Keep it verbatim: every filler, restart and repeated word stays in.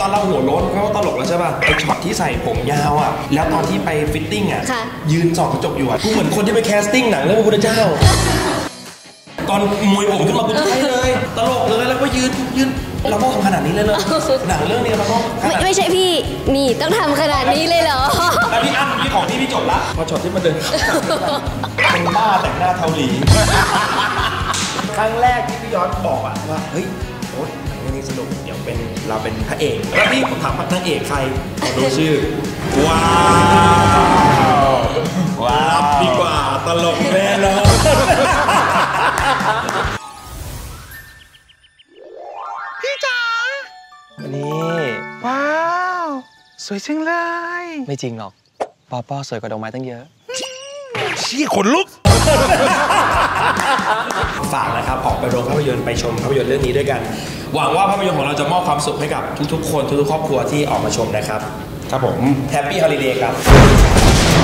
อนเราหัวโล้นเขาตลกแล้วใช่ป่ะไอช็อตที่ใส่ผมยาวอ่ะแล้วตอนที่ไปฟิตติ้งอ่ะยืนส่องกระจกอยู่อ่ะกูเหมือนคนที่ไปแคสติ้งหนังเรื่องพระพุทธเจ้าตอนมวยผมขึ้นมากูใช่เลยตลกเลยแล้วก็ยืนยืนเราต้องทำขนาดนี้เลยเหรอหนังเรื่องนี้เราต้องไม่ไม่ใช่พี่นี่ต้องทำขนาดนี้เลยเหรอแล้วพี่อั้นพี่ของพี่พี่จบละพอช็อตที่มาเดินเป็นบ้าแต่งหน้าเทาหลีครั้งแรกที่พี่ยอดบอกอะว่าเฮ้ยโอ๊ตหนังเรื่องนี้สนุกเดี๋ยวเป็นเราเป็นพระเอกแล้วพี่ผมถามว่านางเอกใครขอดูชื่อว้าวว้าวดีกว่าตลกแน่นอนพี่จ๋านี่ว้าวสวยจังเลยไม่จริงหรอกปอปอสวยกว่าดอกไม้ตั้งเยอะเชี่ยขนลุกฝากนะครับออกไปโรงภาพยนตร์ไปชมภาพยนตร์เรื่องนี้ด้วยกันหวังว่าภาพยนตร์ของเราจะมอบความสุขให้กับทุกๆคนทุกๆครอบครัวที่ออกมาชมนะครับครับผมแฮปปี้ฮอลิเดย์ครับ